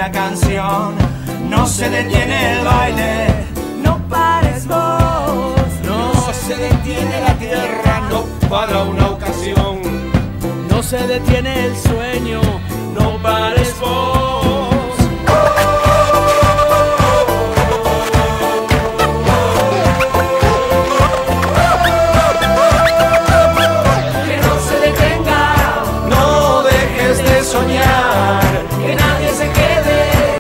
una canción. No se detiene el baile, no pares vos. No se detiene la tierra, no para una ocasión. No se detiene el sueño, No pares vos. Que no se detenga, No dejes de soñar. que nadie se quede.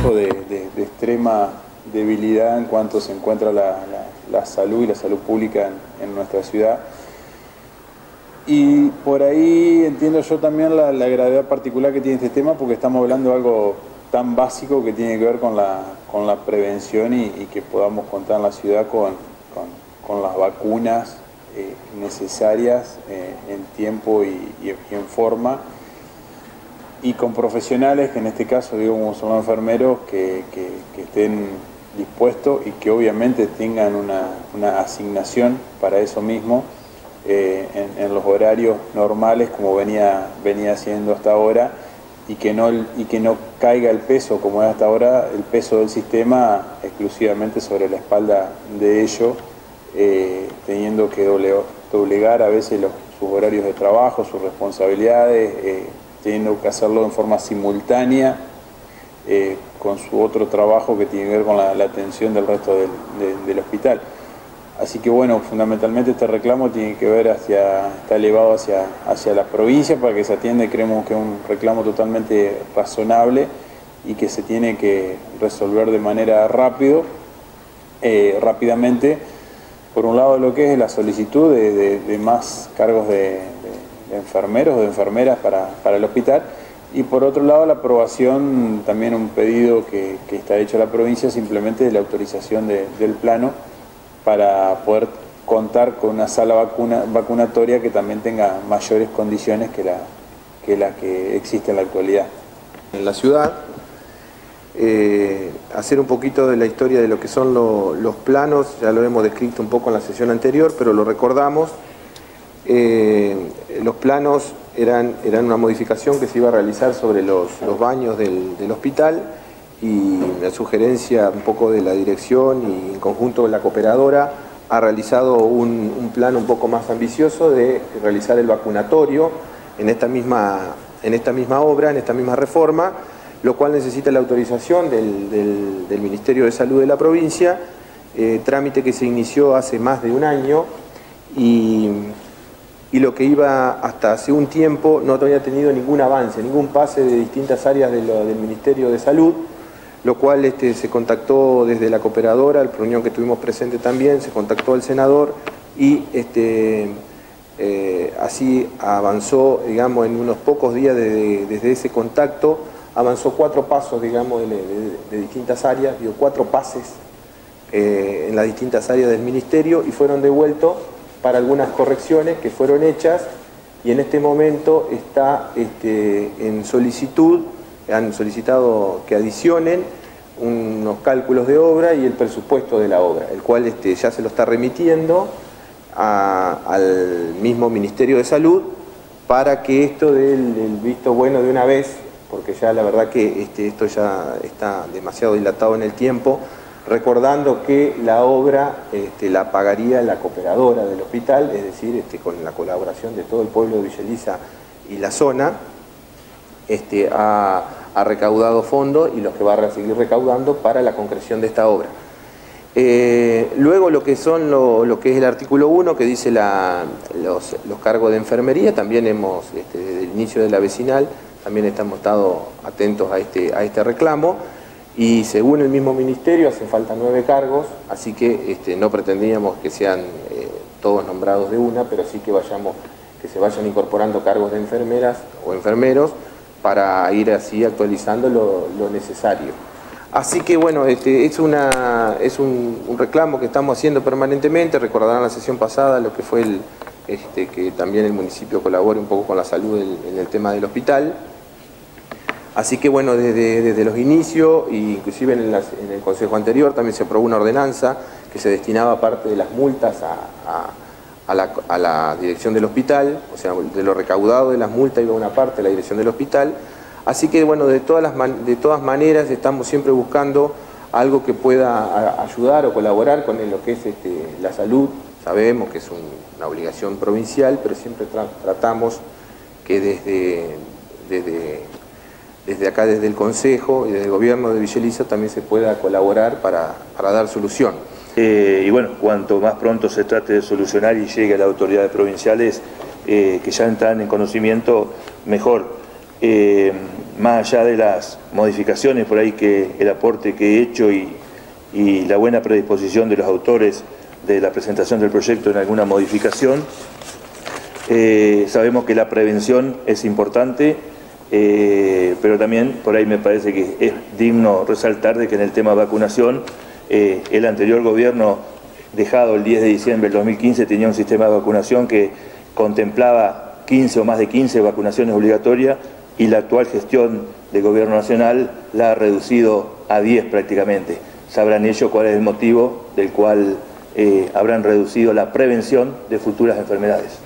caso de extrema debilidad en cuanto se encuentra la salud y la salud pública en nuestra ciudad. Y por ahí entiendo yo también la gravedad particular que tiene este tema, porque estamos hablando de algo tan básico que tiene que ver con la prevención y que podamos contar en la ciudad con las vacunas necesarias en tiempo y en forma, y con profesionales que en este caso, digo, como son los enfermeros, que estén dispuestos y que obviamente tengan una asignación para eso mismo en los horarios normales como venía siendo hasta ahora, y que no caiga el peso, como es hasta ahora, el peso del sistema exclusivamente sobre la espalda de ellos, teniendo que doblegar a veces sus horarios de trabajo, sus responsabilidades, teniendo que hacerlo en forma simultánea con su otro trabajo que tiene que ver con la atención del resto del hospital. Así que bueno, fundamentalmente este reclamo tiene que ver está elevado hacia la provincia para que se atienda, y creemos que es un reclamo totalmente razonable y que se tiene que resolver de manera rápidamente. Por un lado, lo que es la solicitud de más cargos de enfermeros o de enfermeras para el hospital, y por otro lado la aprobación, también un pedido que está hecho a la provincia, simplemente de la autorización del plano para poder contar con una sala vacunatoria que también tenga mayores condiciones que la que existe en la actualidad. En la ciudad, hacer un poquito de la historia de lo que son los planos, ya lo hemos descrito un poco en la sesión anterior, pero lo recordamos. Los planos eran una modificación que se iba a realizar sobre los baños del hospital, y la sugerencia un poco de la dirección y en conjunto con la cooperadora ha realizado un plan un poco más ambicioso de realizar el vacunatorio en esta misma obra, en esta misma reforma, lo cual necesita la autorización del Ministerio de Salud de la provincia, trámite que se inició hace más de un año, y lo que iba hasta hace un tiempo no había tenido ningún avance, ningún pase de distintas áreas del Ministerio de Salud, lo cual se contactó desde la cooperadora, la reunión que tuvimos presente también, se contactó al senador, y así avanzó, digamos, en unos pocos días desde ese contacto, avanzó 4 pasos, digamos, de distintas áreas, 4 pases en las distintas áreas del ministerio, y fueron devueltos para algunas correcciones que fueron hechas, y en este momento está en solicitud. Han solicitado que adicionen unos cálculos de obra y el presupuesto de la obra, el cual ya se lo está remitiendo al mismo Ministerio de Salud para que esto dé el visto bueno de una vez, porque ya la verdad que esto ya está demasiado dilatado en el tiempo, recordando que la obra la pagaría la cooperadora del hospital, es decir, con la colaboración de todo el pueblo de Villa Elisa y la zona. Ha recaudado fondos, y los que va a seguir recaudando para la concreción de esta obra. Luego lo que es el artículo 1, que dice los cargos de enfermería, también hemos, desde el inicio de la vecinal, también hemos estado atentos a este reclamo, y según el mismo ministerio hacen falta 9 cargos, así que no pretendíamos que sean todos nombrados de una, pero sí que se vayan incorporando cargos de enfermeras o enfermeros, para ir así actualizando lo necesario. Así que bueno, es un reclamo que estamos haciendo permanentemente. Recordarán la sesión pasada lo que fue que también el municipio colabore un poco con la salud en el tema del hospital. Así que bueno, desde los inicios, e inclusive en el consejo anterior, también se aprobó una ordenanza que se destinaba parte de las multas a la dirección del hospital, o sea, de lo recaudado de las multas iba una parte a la dirección del hospital. Así que bueno, de todas maneras estamos siempre buscando algo que pueda ayudar o colaborar con lo que es la salud. Sabemos que es una obligación provincial, pero siempre tratamos que desde acá, desde el Consejo y desde el Gobierno de Villa Elisa, también se pueda colaborar para dar solución. Y bueno, cuanto más pronto se trate de solucionar y llegue a las autoridades provinciales que ya están en conocimiento, mejor. más allá de las modificaciones por ahí, que el aporte que he hecho y la buena predisposición de los autores de la presentación del proyecto en alguna modificación, sabemos que la prevención es importante, pero también por ahí me parece que es digno resaltar de que en el tema vacunación, el anterior gobierno, dejado el 10 de diciembre del 2015, tenía un sistema de vacunación que contemplaba 15 o más de 15 vacunaciones obligatorias, y la actual gestión del gobierno nacional la ha reducido a 10 prácticamente. Sabrán ellos cuál es el motivo del cual habrán reducido la prevención de futuras enfermedades.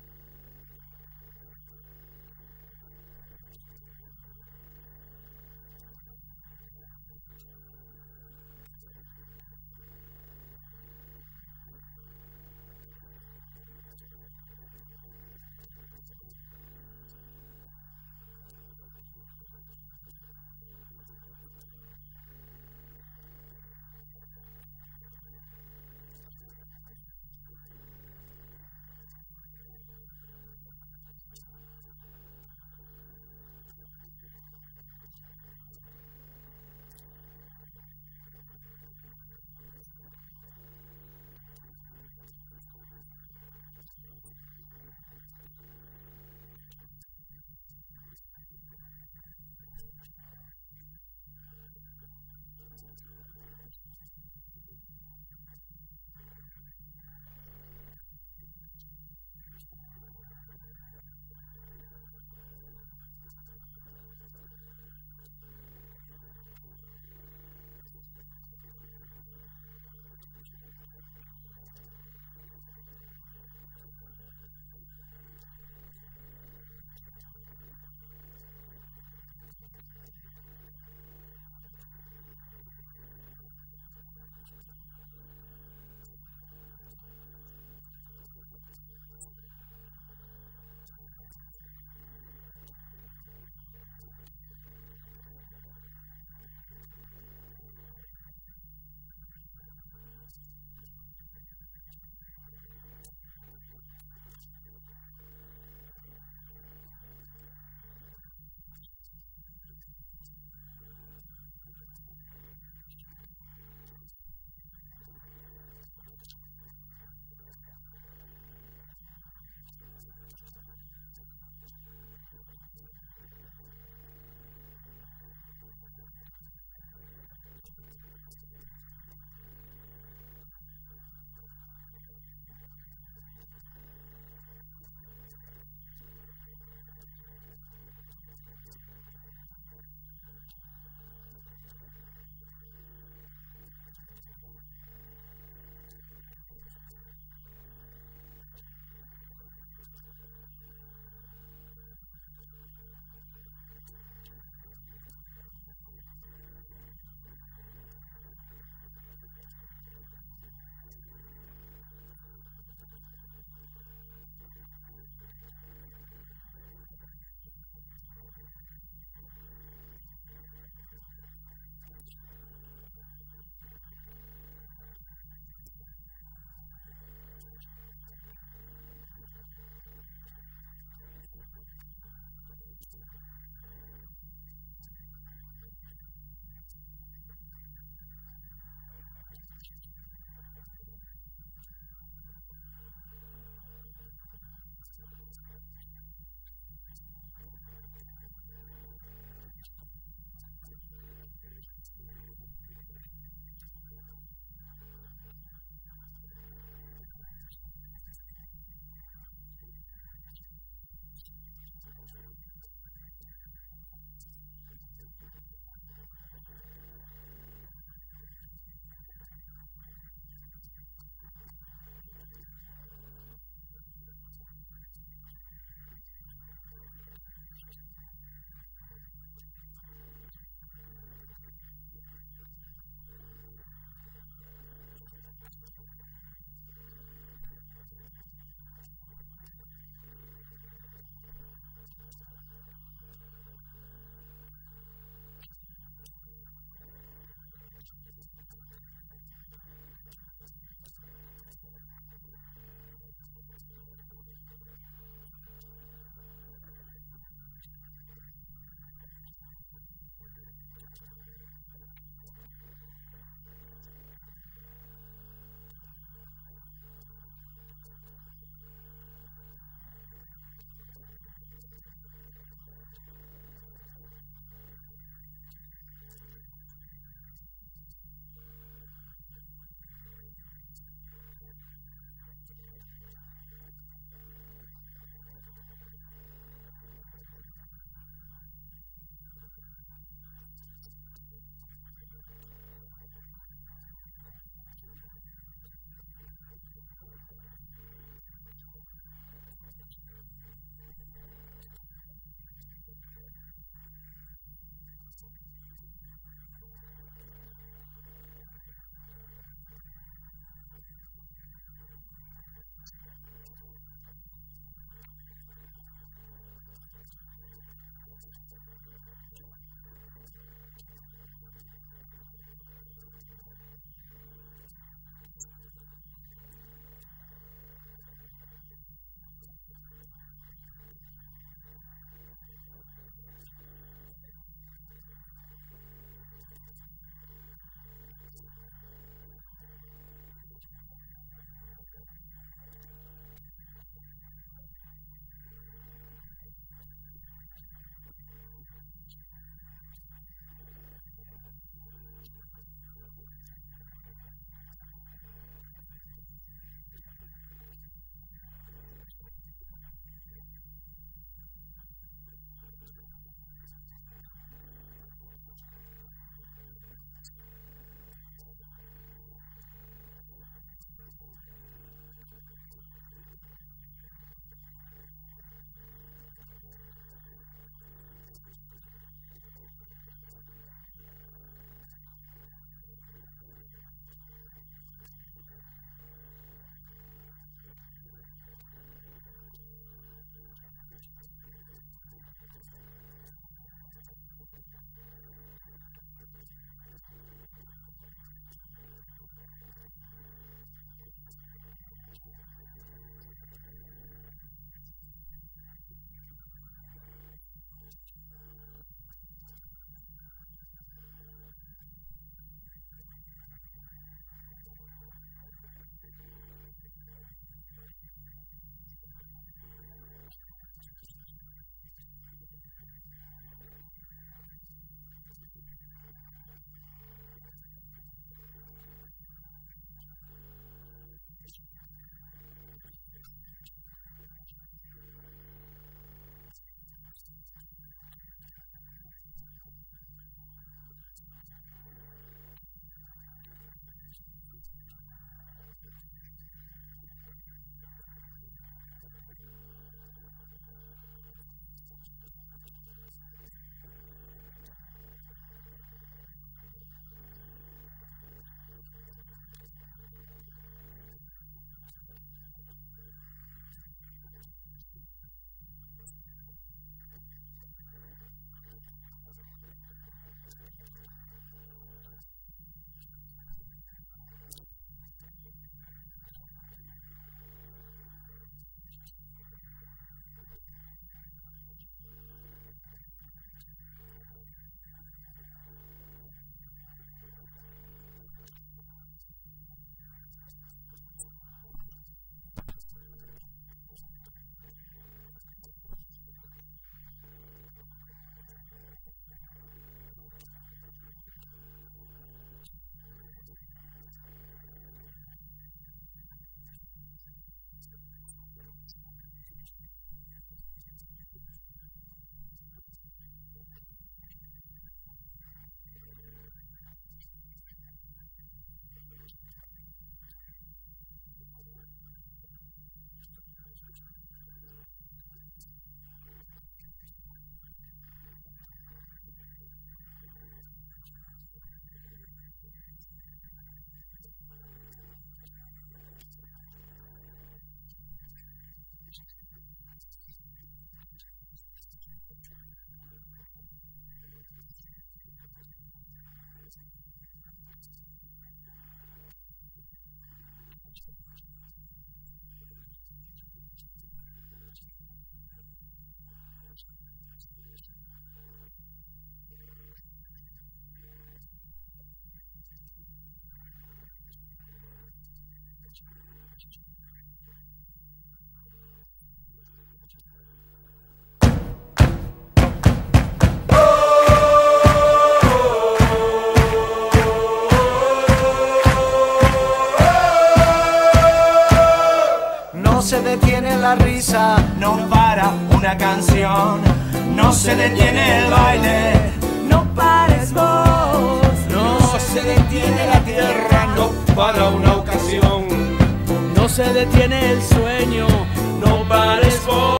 detiene la risa, no para una canción, no se detiene el baile, no pares vos, No se detiene la tierra, no para una ocasión. no se detiene el sueño, No pares vos.